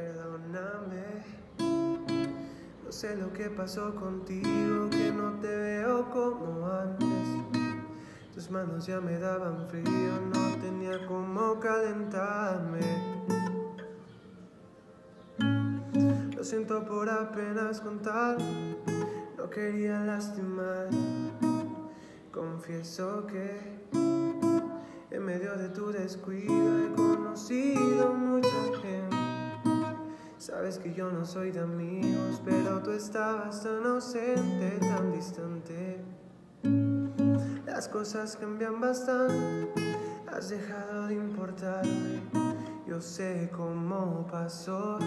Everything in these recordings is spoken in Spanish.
Perdóname, no sé lo que pasó contigo, que no te veo como antes. Tus manos ya me daban frío, no tenía cómo calentarme. Lo siento por apenas contar, no quería lastimar. Confieso que en medio de tu descuido he conocido mucha gente. Sabes que yo no soy de amigos, pero tú estabas tan ausente, tan distante. Las cosas cambian bastante, has dejado de importarme. Yo sé cómo pasó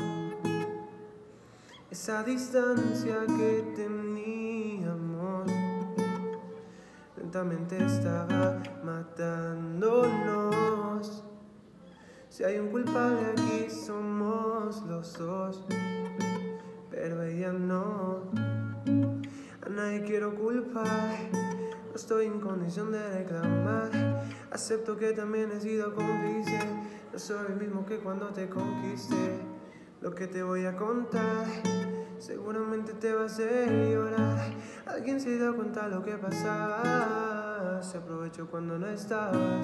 esa distancia que teníamos. Lentamente estaba matándonos. Si hay un culpable aquí somos los dos, pero ella no. A nadie quiero culpar, no estoy en condición de reclamar. Acepto que también he sido cómplice, no soy el mismo que cuando te conquisté. Lo que te voy a contar seguramente te va a hacer llorar. Alguien se dio cuenta lo que pasaba, se aprovechó cuando no estabas.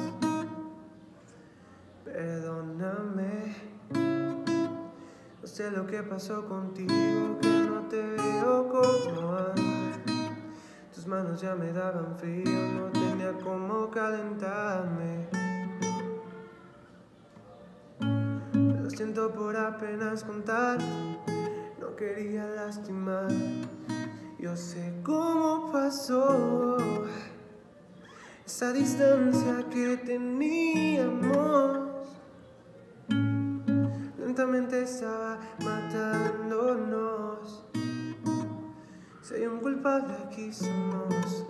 Perdóname, no sé lo que pasó contigo, que no te veo como antes. Tus manos ya me daban frío, no tenía cómo calentarme. Lo siento por apenas contar, no quería lastimar. Yo sé cómo pasó esa distancia que teníamos. Lentamente estaba matándonos. Si hay un culpable aquí somos